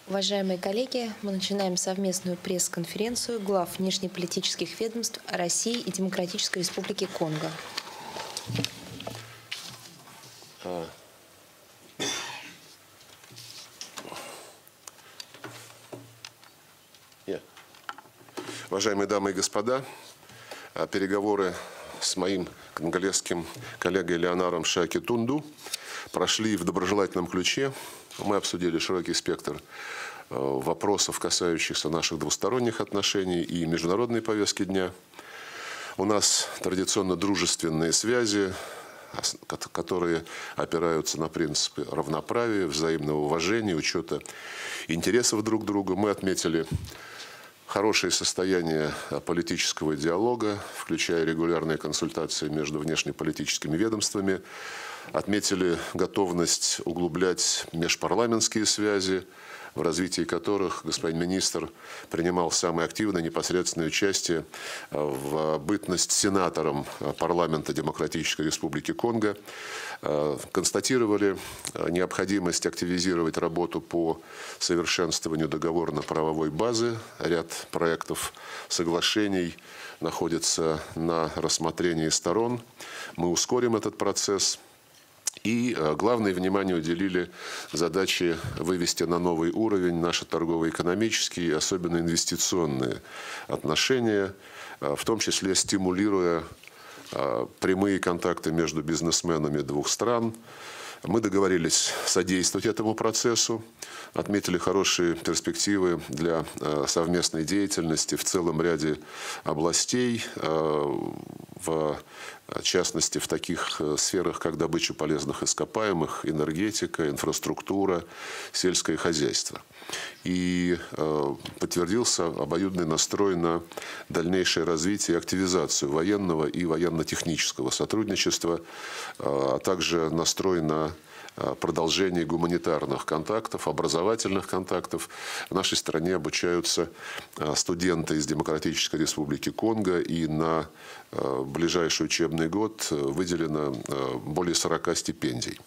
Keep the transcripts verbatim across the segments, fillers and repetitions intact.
Уважаемые коллеги, мы начинаем совместную пресс-конференцию глав внешнеполитических ведомств России и Демократической Республики Конго. Уважаемые дамы и господа, переговоры с моим конголезским коллегой Леонаром Шаки Тунду прошли в доброжелательном ключе. Мы обсудили широкий спектр вопросов, касающихся наших двусторонних отношений и международной повестки дня. У нас традиционно дружественные связи, которые опираются на принципы равноправия, взаимного уважения, учета интересов друг друга. Мы отметили хорошее состояние политического диалога, включая регулярные консультации между внешнеполитическими ведомствами. Отметили готовность углублять межпарламентские связи, в развитии которых господин министр принимал самое активное непосредственное участие в бытность сенатором парламента Демократической Республики Конго. Констатировали необходимость активизировать работу по совершенствованию договорно-правовой базы. Ряд проектов соглашений находится на рассмотрении сторон. Мы ускорим этот процесс. И главное внимание уделили задаче вывести на новый уровень наши торгово-экономические и особенно инвестиционные отношения, в том числе стимулируя прямые контакты между бизнесменами двух стран. Мы договорились содействовать этому процессу, отметили хорошие перспективы для совместной деятельности в целом ряде областей, в частности в таких сферах, как добыча полезных ископаемых, энергетика, инфраструктура, сельское хозяйство. И подтвердился обоюдный настрой на дальнейшее развитие и активизацию военного и военно-технического сотрудничества, а также настрой на продолжение гуманитарных контактов, образовательных контактов. В нашей стране обучаются студенты из Демократической Республики Конго, и на ближайший учебный год выделено более сорока стипендий.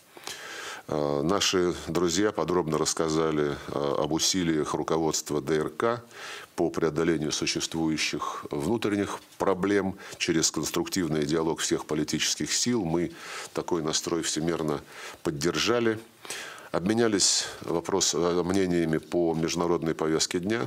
Наши друзья подробно рассказали об усилиях руководства ДРК по преодолению существующих внутренних проблем через конструктивный диалог всех политических сил. Мы такой настрой всемерно поддержали. Обменялись вопрос, мнениями по международной повестке дня,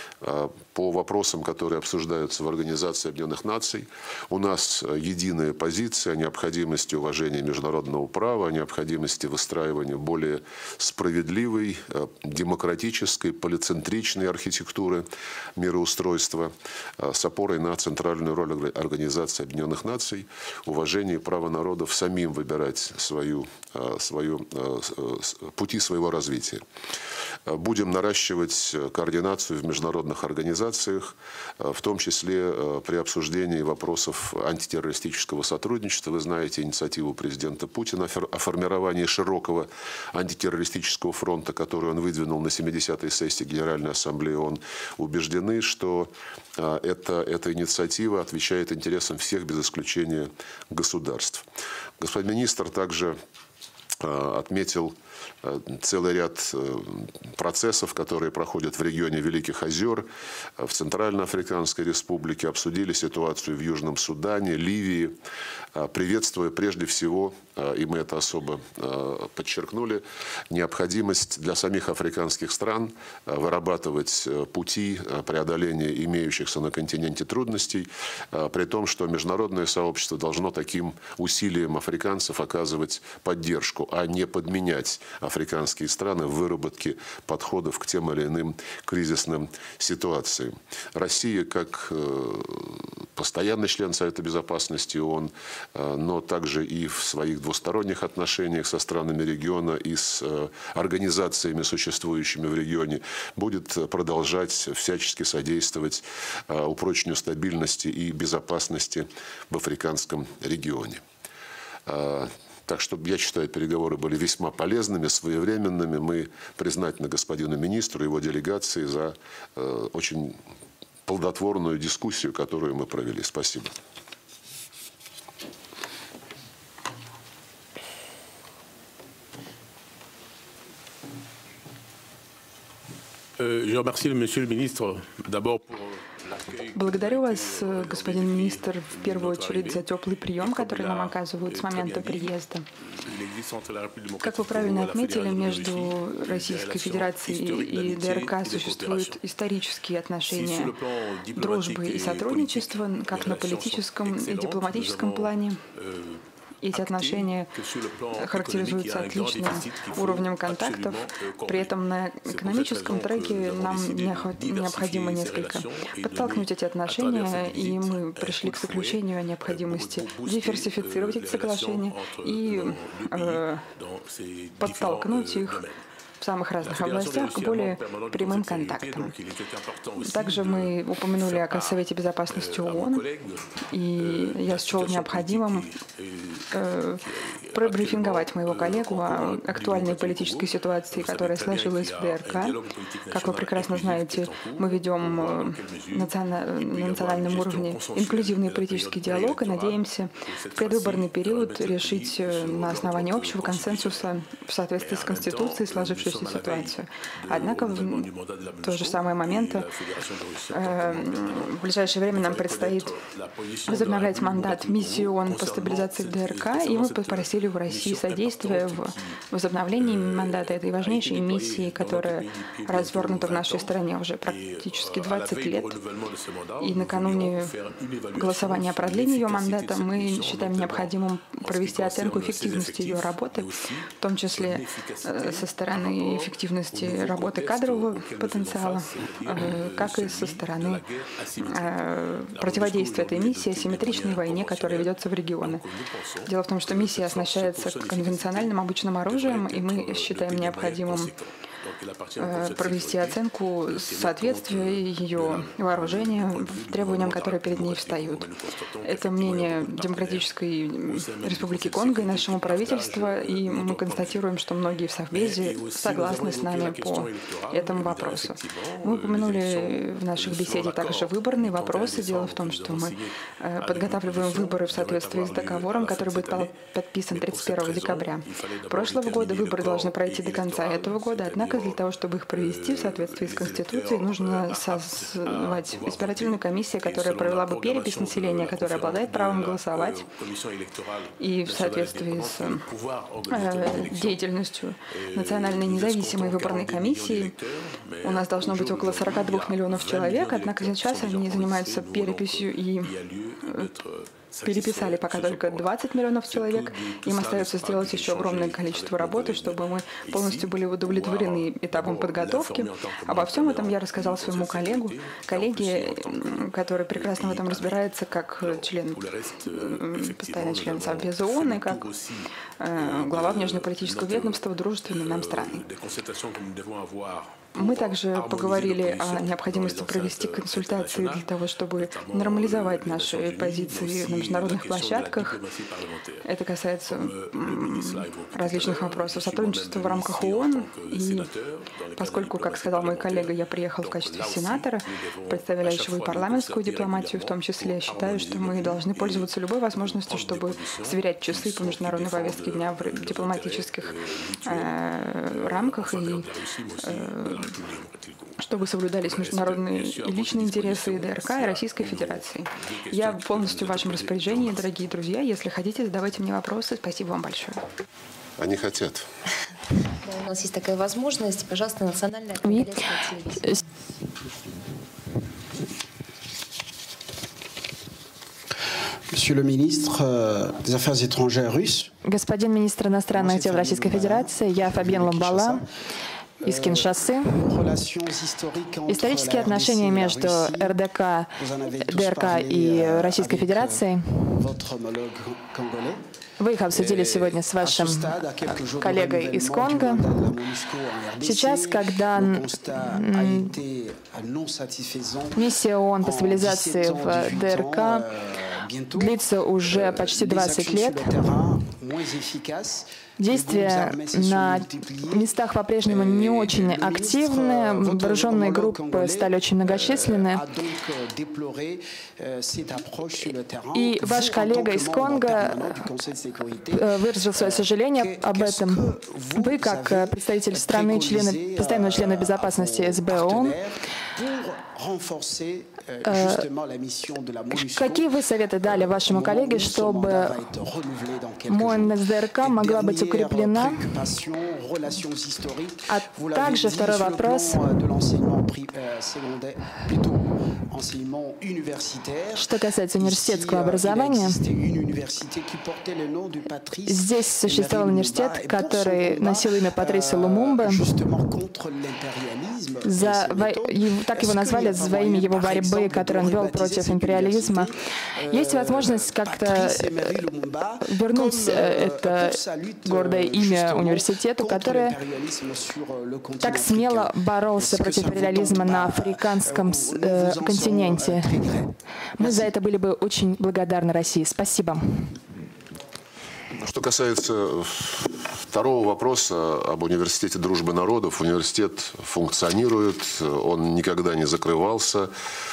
по вопросам, которые обсуждаются в Организации Объединенных Наций. У нас единая позиция о необходимости уважения международного права, о необходимости выстраивания более справедливой, демократической, полицентричной архитектуры мироустройства с опорой на центральную роль Организации Объединенных Наций, уважение права народов самим выбирать свою, свою пути своего развития. Будем наращивать координацию в международных организациях, в том числе при обсуждении вопросов антитеррористического сотрудничества. Вы знаете инициативу президента Путина о формировании широкого антитеррористического фронта, который он выдвинул на семидесятой сессии Генеральной Ассамблеи ООН. Убеждены, что эта, эта инициатива отвечает интересам всех без исключения государств. Господин министр также отметил целый ряд процессов, которые проходят в регионе Великих озер, в Центральноафриканской Республике, обсудили ситуацию в Южном Судане, Ливии, приветствуя прежде всего, и мы это особо подчеркнули, необходимость для самих африканских стран вырабатывать пути преодоления имеющихся на континенте трудностей, при том, что международное сообщество должно таким усилиям африканцев оказывать поддержку, а не подменять африканские страны в выработке подходов к тем или иным кризисным ситуациям. Россия, как постоянный член Совета Безопасности ООН, но также и в своих двусторонних отношениях со странами региона и с организациями, существующими в регионе, будет продолжать всячески содействовать упрочению стабильности и безопасности в африканском регионе. Так что, я считаю, переговоры были весьма полезными, своевременными. Мы признательны господину министру и его делегации за э, очень плодотворную дискуссию, которую мы провели. Спасибо. Благодарю вас, господин министр, в первую очередь за теплый прием, который нам оказывают с момента приезда. Как вы правильно отметили, между Российской Федерацией и ДРК существуют исторические отношения дружбы и сотрудничества, как на политическом и дипломатическом плане. Эти отношения характеризуются отличным уровнем контактов. При этом на экономическом треке нам необходимо несколько подтолкнуть эти отношения, и мы пришли к заключению о необходимости диверсифицировать эти соглашения и э, подтолкнуть их в самых разных областях к более прямым контактам. Также мы упомянули о Совете Безопасности ООН, и я счел необходимым э, пробрифинговать моего коллегу о актуальной политической ситуации, которая сложилась в ДРК. Как вы прекрасно знаете, мы ведем национа... на национальном уровне инклюзивный политический диалог и надеемся в предвыборный период решить на основании общего консенсуса в соответствии с Конституцией сложившейся ситуацию. Однако в то же самое момент э, в ближайшее время нам предстоит возобновлять мандат миссии ООН по стабилизации в ДРК, и мы попросили у России содействия в возобновлении мандата этой важнейшей миссии, которая развернута в нашей стране уже практически двадцать лет. И накануне голосования о продлении ее мандата мы считаем необходимым провести оценку эффективности ее работы, в том числе э, со стороны эффективности работы кадрового потенциала, как и со стороны противодействия этой миссии асимметричной войне, которая ведется в регионе. Дело в том, что миссия оснащается конвенциональным обычным оружием, и мы считаем необходимым провести оценку соответствия ее вооружения требованиям, которые перед ней встают. Это мнение Демократической Республики Конго и нашему правительству, и мы констатируем, что многие в Совбезе согласны с нами по этому вопросу. Мы упомянули в наших беседе также выборные вопросы. Дело в том, что мы подготавливаем выборы в соответствии с договором, который будет подписан тридцать первого декабря прошлого года. Выборы должны пройти до конца этого года, однако для того, чтобы их провести в соответствии с Конституцией, нужно создавать избирательную комиссию, которая провела бы перепись населения, которая обладает правом голосовать, и в соответствии с э, деятельностью Национальной независимой выборной комиссии у нас должно быть около сорока двух миллионов человек, однако сейчас они занимаются переписью и переписали пока только двадцать миллионов человек. Им остается сделать еще огромное количество работы, чтобы мы полностью были удовлетворены этапом подготовки. Обо всем этом я рассказал своему коллегу, коллеге, который прекрасно в этом разбирается, как член, постоянный член Совбеза ООН и как э, глава внешнеполитического ведомства дружественной нам страны. Мы также поговорили о необходимости провести консультации для того, чтобы нормализовать наши позиции на международных площадках. Это касается различных вопросов сотрудничества в рамках ООН. И поскольку, как сказал мой коллега, я приехал в качестве сенатора, представляющего и парламентскую дипломатию в том числе, считаю, что мы должны пользоваться любой возможностью, чтобы сверять часы по международной повестке дня в дипломатических э, рамках и э, чтобы соблюдались международные и личные интересы и ДРК, и Российской Федерации. Я полностью в вашем распоряжении, дорогие друзья. Если хотите, задавайте мне вопросы. Спасибо вам большое. Они хотят. Да, у нас есть такая возможность. Пожалуйста, национальная конголезская телевизия. Monsieur le ministre des Affaires étrangères russe. Господин министр иностранных дел Российской Федерации, я Фабиен Ламбала из Киншасы. Исторические отношения между РДК, ДРК и Российской Федерацией, вы их обсудили сегодня с вашим коллегой из Конго. Сейчас, когда миссия ООН по стабилизации в ДРК длится уже почти двадцать лет, Действия на местах по-прежнему не очень активны, вооруженные группы стали очень многочисленны. И ваш коллега из Конго выразил свое сожаление об этом. Вы, как представитель страны, члена, постоянного члена безопасности эс бэ ООН, какие вы советы дали вашему коллеге, чтобы МОНУСДРК могла быть укреплена? А также второй вопрос. Что касается университетского образования, здесь существовал университет, который носил имя Патрисия Лумумбы. За, так его назвали во имя его борьбы, которую он вел против империализма. Есть возможность как-то вернуть это гордое имя университету, который так смело боролся против империализма на африканском э, континенте. Мы за это были бы очень благодарны России. Спасибо. Что касается второго вопроса об университете дружбы народов, университет функционирует, он никогда не закрывался,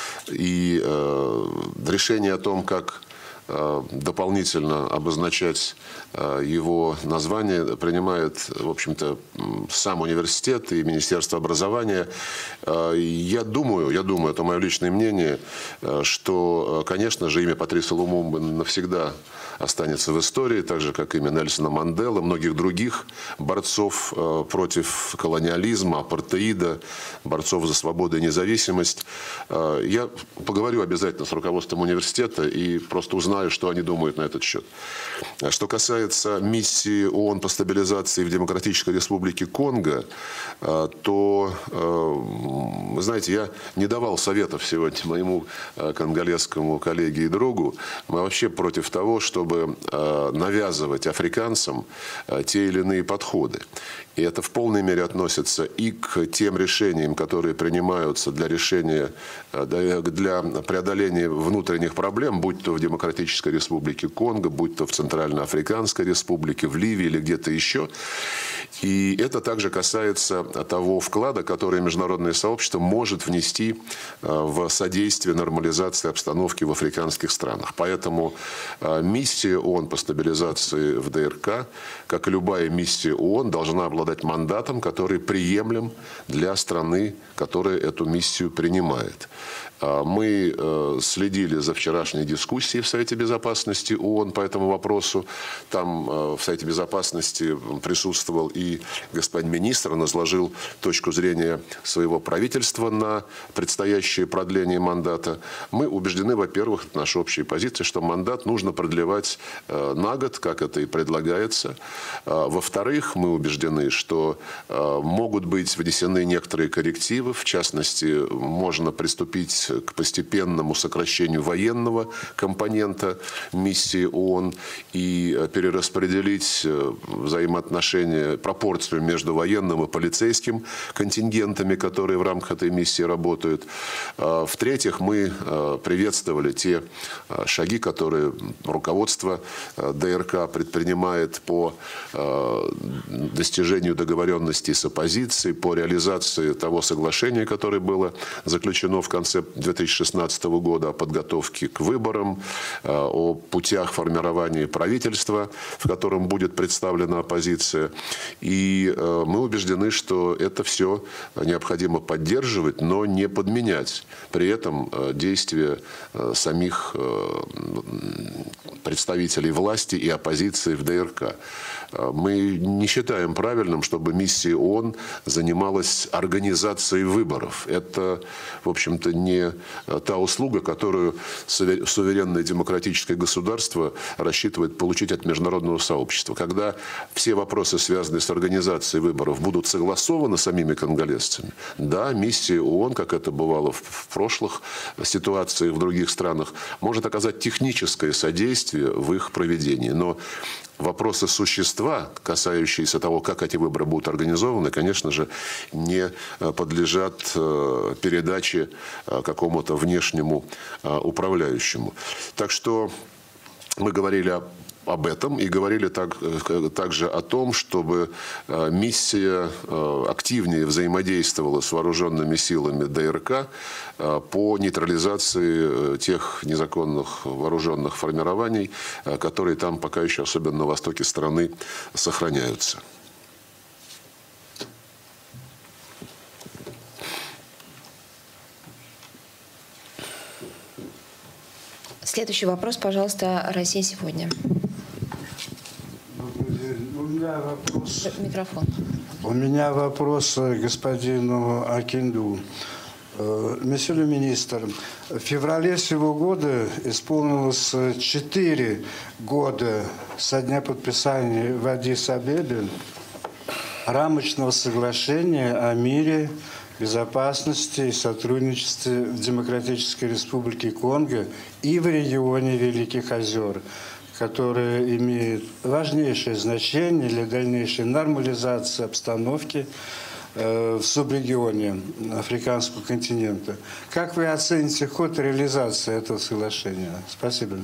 и э, решение о том, как э, дополнительно обозначать э, его название, принимает, в общем-то, сам университет и Министерство образования. Э, я думаю, я думаю, это мое личное мнение, э, что, конечно же, имя Патрисия Лумумбы навсегда останется в истории, так же, как имя Нельсона Манделы, многих других борцов э, против колониализма, апартеида, борцов за свободу и независимость. Э, я поговорю обязательно с руководством университета и просто узнаю, что они думают на этот счет. Что касается миссии ООН по стабилизации в Демократической Республике Конго, э, то, э, вы знаете, я не давал советов сегодня моему э, конголезскому коллеге и другу. Мы вообще против того, что чтобы навязывать африканцам те или иные подходы. И это в полной мере относится и к тем решениям, которые принимаются для решения, для преодоления внутренних проблем, будь то в Демократической Республике Конго, будь то в Центральноафриканской Республике, в Ливии или где-то еще. И это также касается того вклада, который международное сообщество может внести в содействие нормализации обстановки в африканских странах. Поэтому миссия ООН по стабилизации в ДРК, как и любая миссия ООН, должна обладать мандатом, который приемлем для страны, которая эту миссию принимает. Мы следили за вчерашней дискуссией в Совете Безопасности ООН по этому вопросу. Там в Совете Безопасности присутствовал и господин министр, он изложил точку зрения своего правительства на предстоящее продление мандата. Мы убеждены, во-первых, это наша общая позиция, что мандат нужно продлевать на год, как это и предлагается. Во-вторых, мы убеждены, что могут быть внесены некоторые коррективы, в частности, можно приступить к постепенному сокращению военного компонента миссии ООН и перераспределить взаимоотношения, пропорцию между военным и полицейским контингентами, которые в рамках этой миссии работают. В-третьих, мы приветствовали те шаги, которые руководство ДРК предпринимает по достижению договоренности с оппозицией, по реализации того соглашения, которое было заключено в конце две тысячи шестнадцатого года о подготовке к выборам, о путях формирования правительства, в котором будет представлена оппозиция. И мы убеждены, что это все необходимо поддерживать, но не подменять. При этом действия самих представителей власти и оппозиции в ДРК. Мы не считаем правильным, чтобы миссия ООН занималась организацией выборов. Это, в общем-то, не та услуга, которую суверенное демократическое государство рассчитывает получить от международного сообщества. Когда все вопросы, связанные с организацией выборов, будут согласованы самими конголезцами, да, миссия ООН, как это бывало в прошлых ситуациях в других странах, может оказать техническое содействие в их проведении. Но вопросы существа, касающиеся того, как эти выборы будут организованы, конечно же, не подлежат передаче какому-то внешнему управляющему. Так что мы говорили о об этом и говорили так, также о том, чтобы миссия активнее взаимодействовала с вооруженными силами ДРК по нейтрализации тех незаконных вооруженных формирований, которые там пока еще, особенно на востоке страны, сохраняются. Следующий вопрос, пожалуйста, «Россия сегодня». У меня вопрос, Микрофон. у меня вопрос господину Акинду. Месье ле министр, в феврале сего года исполнилось четыре года со дня подписания в Аддис-Абебе рамочного соглашения о мире, безопасности и сотрудничестве в Демократической Республике Конго и в регионе Великих озер, которые имеют важнейшее значение для дальнейшей нормализации обстановки в субрегионе Африканского континента. Как вы оцените ход реализации этого соглашения? Спасибо.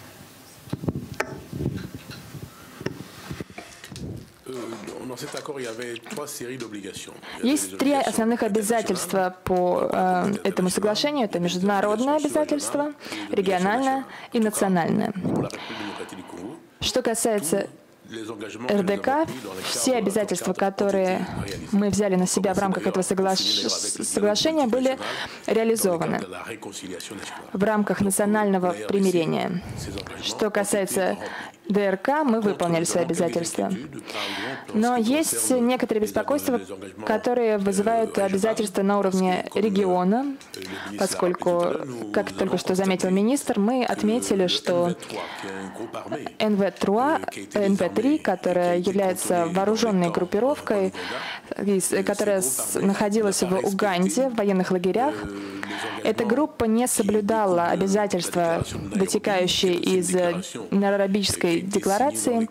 Есть три основных обязательства по э, этому соглашению. Это международное обязательство, региональное и национальное. Что касается эр дэ ка, все обязательства, которые мы взяли на себя в рамках этого согла... соглашения, были реализованы в рамках национального примирения. Что касается дэ эр ка, мы выполнили свои обязательства. Но есть некоторые беспокойства, которые вызывают обязательства на уровне региона, поскольку, как только что заметил министр, мы отметили, что эн вэ три, которая является вооруженной группировкой, которая находилась в Уганде, в военных лагерях, эта группа не соблюдала обязательства, вытекающие из Найробийской декларации.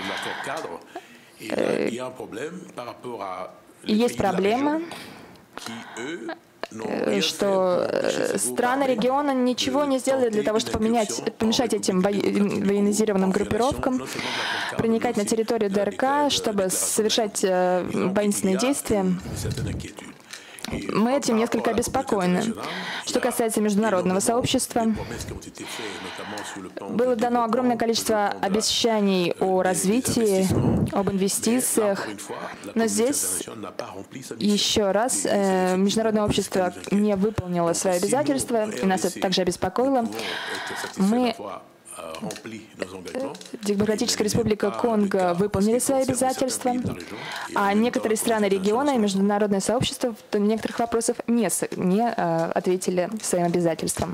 И есть проблема, что страны региона ничего не сделали для того, чтобы поменять, помешать этим военизированным группировкам проникать на территорию дэ эр ка, чтобы совершать воинственные действия. Мы этим несколько обеспокоены. Что касается международного сообщества, было дано огромное количество обещаний о развитии, об инвестициях, но здесь еще раз э, международное общество не выполнило свои обязательства, и нас это также обеспокоило. Мы Демократическая Республика Конго выполнили свои обязательства, а некоторые страны региона и международное сообщество в некоторых вопросах не, не э, ответили своим обязательствам.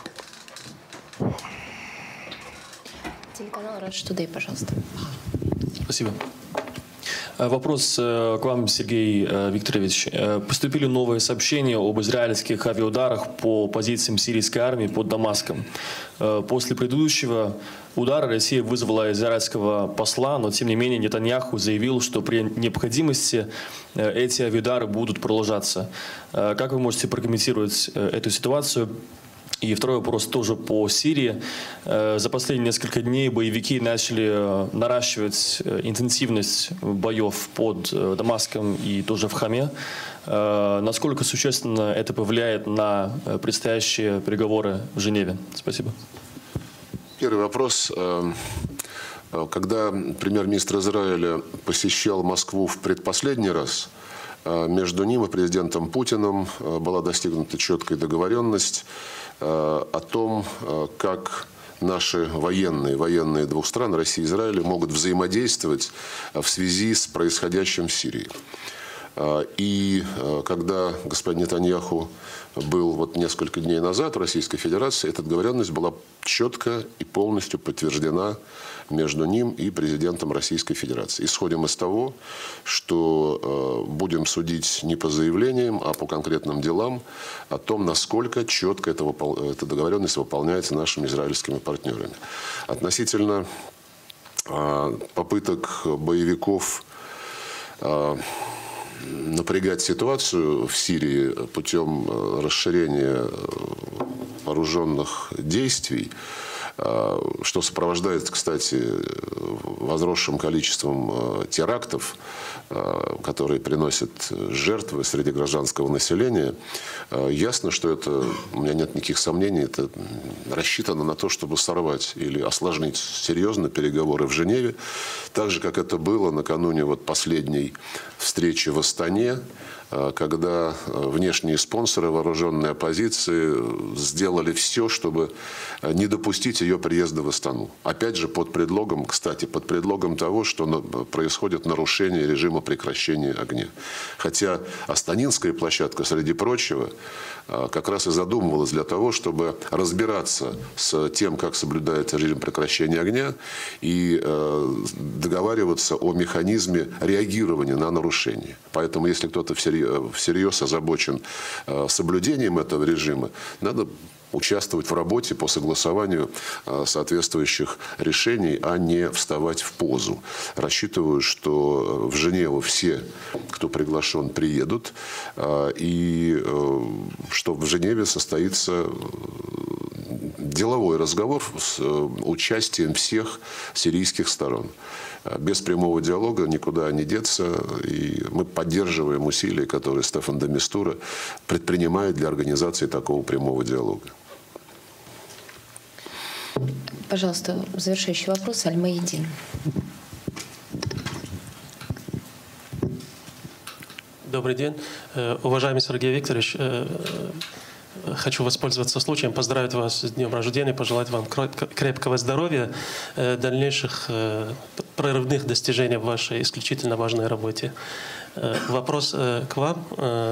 Телеканал Rush Today, пожалуйста. Спасибо. Вопрос к вам, Сергей Викторович. Поступили новые сообщения об израильских авиаударах по позициям сирийской армии под Дамаском. После предыдущего удара Россия вызвала израильского посла, но тем не менее Нетаньяху заявил, что при необходимости эти авиаудары будут продолжаться. Как вы можете прокомментировать эту ситуацию? И второй вопрос тоже по Сирии. За последние несколько дней боевики начали наращивать интенсивность боев под Дамаском и тоже в Хаме. Насколько существенно это повлияет на предстоящие переговоры в Женеве? Спасибо. Первый вопрос. Когда премьер-министр Израиля посещал Москву в предпоследний раз, между ним и президентом Путиным была достигнута четкая договоренность о том, как наши военные, военные двух стран, России и Израиля, могут взаимодействовать в связи с происходящим в Сирии. И когда господин Нетаньяху был вот несколько дней назад в Российской Федерации, эта договоренность была четко и полностью подтверждена между ним и президентом Российской Федерации. Исходим из того, что э, будем судить не по заявлениям, а по конкретным делам о том, насколько четко эта, эта договоренность выполняется нашими израильскими партнерами. Относительно э, попыток боевиков э, напрягать ситуацию в Сирии путем расширения вооруженных действий, что сопровождается, кстати, возросшим количеством терактов, которые приносят жертвы среди гражданского населения. Ясно, что это, у меня нет никаких сомнений, это рассчитано на то, чтобы сорвать или осложнить серьезно переговоры в Женеве, так же, как это было накануне вот последней встречи в Астане, когда внешние спонсоры вооруженной оппозиции сделали все, чтобы не допустить ее приезда в Астану. Опять же, под предлогом, кстати, под предлогом того, что происходит нарушение режима прекращения огня. Хотя астанинская площадка, среди прочего, как раз и задумывалась для того, чтобы разбираться с тем, как соблюдается режим прекращения огня, и договариваться о механизме реагирования на нарушения. Поэтому, если кто-то всерьез всерьез озабочен соблюдением этого режима, надо участвовать в работе по согласованию соответствующих решений, а не вставать в позу. Рассчитываю, что в Женеву все, кто приглашен, приедут, и что в Женеве состоится деловой разговор с участием всех сирийских сторон. Без прямого диалога никуда не деться, и мы поддерживаем усилия, которые Стефан де Мистура предпринимает для организации такого прямого диалога. Пожалуйста, завершающий вопрос, Аль-Маидин. Добрый день. Уважаемый Сергей Викторович, хочу воспользоваться случаем, поздравить вас с днем рождения, пожелать вам крепкого здоровья, дальнейших прорывных достижений в вашей исключительно важной работе. Вопрос к вам.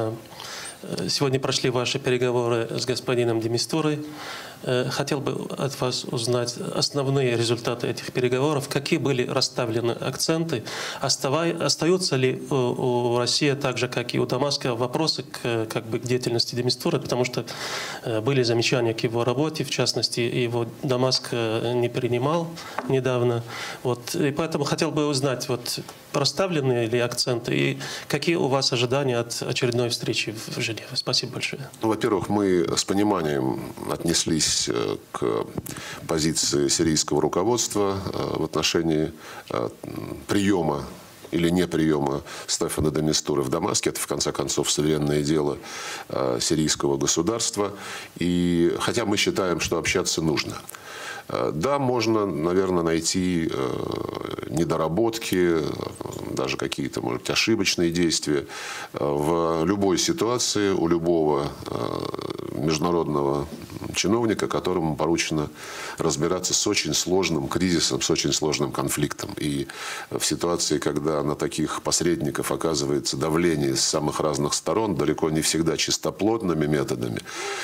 Сегодня прошли ваши переговоры с господином де Мистурой. Хотел бы от вас узнать основные результаты этих переговоров. Какие были расставлены акценты? Остаются ли у России, так же как и у Дамаска, вопросы к, как бы, к деятельности де Мистуры? Потому что были замечания к его работе, в частности, его Дамаск не принимал недавно. Вот. И поэтому хотел бы узнать, вот, расставлены ли акценты и какие у вас ожидания от очередной встречи в Женеве? Спасибо большое. Ну, во-первых, мы с пониманием отнеслись к позиции сирийского руководства в отношении приема или не приема Стефана де Мистуры в Дамаске. Это, в конце концов, суверенное дело сирийского государства. И хотя мы считаем, что общаться нужно. Да, можно, наверное, найти недоработки, даже какие-то, может быть, ошибочные действия в любой ситуации у любого международного чиновника, которому поручено разбираться с очень сложным кризисом, с очень сложным конфликтом. И в ситуации, когда на таких посредников оказывается давление с самых разных сторон, далеко не всегда чистоплотными методами,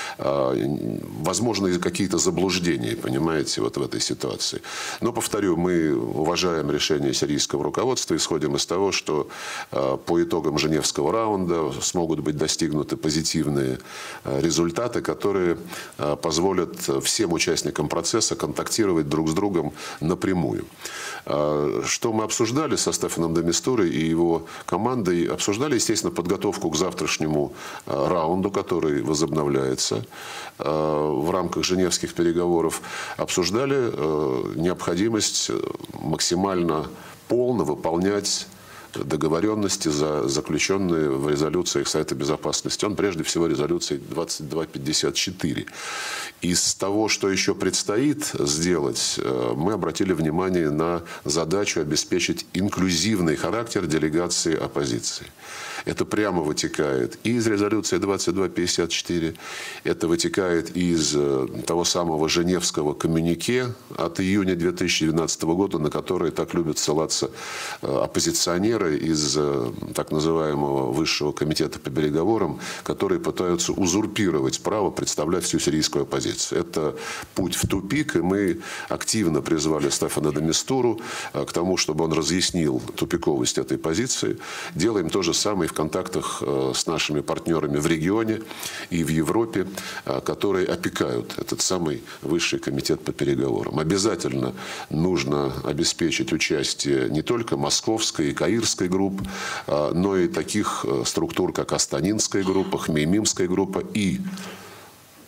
возможно, какие-то заблуждения, понимаете, вот в этой ситуации. Но, повторю, мы уважаем решение сирийского руководства, исходим из того, что по итогам Женевского раунда смогут быть достигнуты позитивные результаты, которые позволят всем участникам процесса контактировать друг с другом напрямую. Что мы обсуждали со Стефаном де Мистурой и его командой? Обсуждали, естественно, подготовку к завтрашнему раунду, который возобновляется в рамках женевских переговоров. Обсуждали необходимость максимально полно выполнять договоренности, за, заключенные в резолюциях Совета Безопасности. Он прежде всего резолюции двадцать два пятьдесят четыре. Из того, что еще предстоит сделать, мы обратили внимание на задачу обеспечить инклюзивный характер делегации оппозиции. Это прямо вытекает и из резолюции двадцать два пятьдесят четыре, это вытекает из того самого Женевского коммюнике от июня две тысячи двенадцатого года, на который так любят ссылаться оппозиционеры из так называемого Высшего комитета по переговорам, которые пытаются узурпировать право представлять всю сирийскую оппозицию. Это путь в тупик, и мы активно призвали Стефана де Мистуру к тому, чтобы он разъяснил тупиковость этой позиции. Делаем то же самое и в контактах с нашими партнерами в регионе и в Европе, которые опекают этот самый Высший комитет по переговорам. Обязательно нужно обеспечить участие не только московской и каирской групп, но и таких структур, как Астанинская группа, Хмеймимская группа и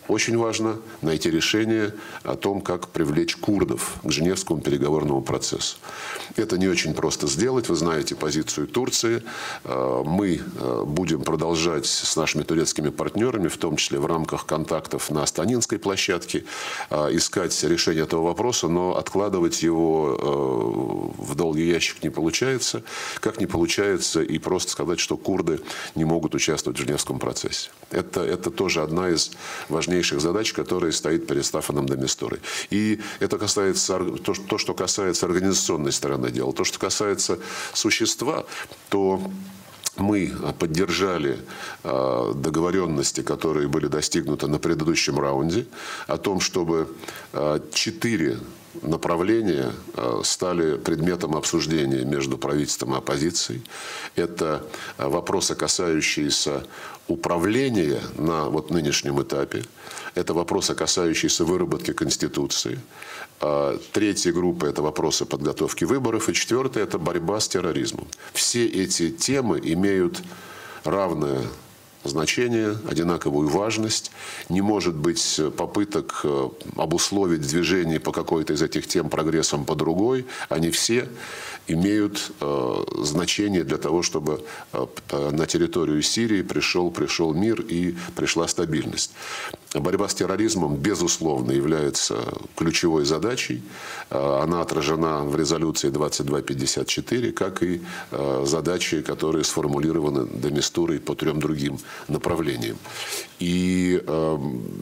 очень важно найти решение о том, как привлечь курдов к Женевскому переговорному процессу. Это не очень просто сделать. Вы знаете позицию Турции. Мы будем продолжать с нашими турецкими партнерами, в том числе в рамках контактов на Астанинской площадке, искать решение этого вопроса, но откладывать его в долгий ящик не получается. Как не получается и просто сказать, что курды не могут участвовать в Женевском процессе. Это, это тоже одна из важнейших задач, которая стоит перед Стаффаном де Мистурой. И это касается, то, то, что касается организационной стороны дела. То, что касается существа, то мы поддержали договоренности, которые были достигнуты на предыдущем раунде, о том, чтобы четыре направления стали предметом обсуждения между правительством и оппозицией. Это вопросы, касающиеся управления на вот нынешнем этапе. Это вопросы, касающиеся выработки Конституции. Третья группа – это вопросы подготовки выборов. И четвертая – это борьба с терроризмом. Все эти темы имеют равное значение, одинаковую важность. Не может быть попыток обусловить движение по какой-то из этих тем прогрессом по другой. Они все имеют э, значение для того, чтобы э, на территорию Сирии пришел, пришел мир и пришла стабильность. Борьба с терроризмом, безусловно, является ключевой задачей. Э, она отражена в резолюции двадцать два пятьдесят четыре, как и э, задачи, которые сформулированы де Мистурой по трем другим направлениям. И э,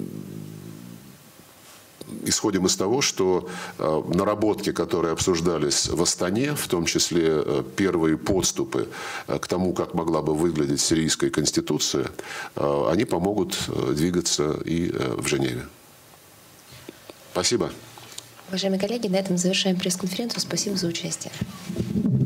исходим из того, что э, наработки, которые обсуждались в Астане, в том числе э, первые подступы э, к тому, как могла бы выглядеть сирийская конституция, э, они помогут э, двигаться и э, в Женеве. Спасибо. Уважаемые коллеги, на этом завершаем пресс-конференцию. Спасибо за участие.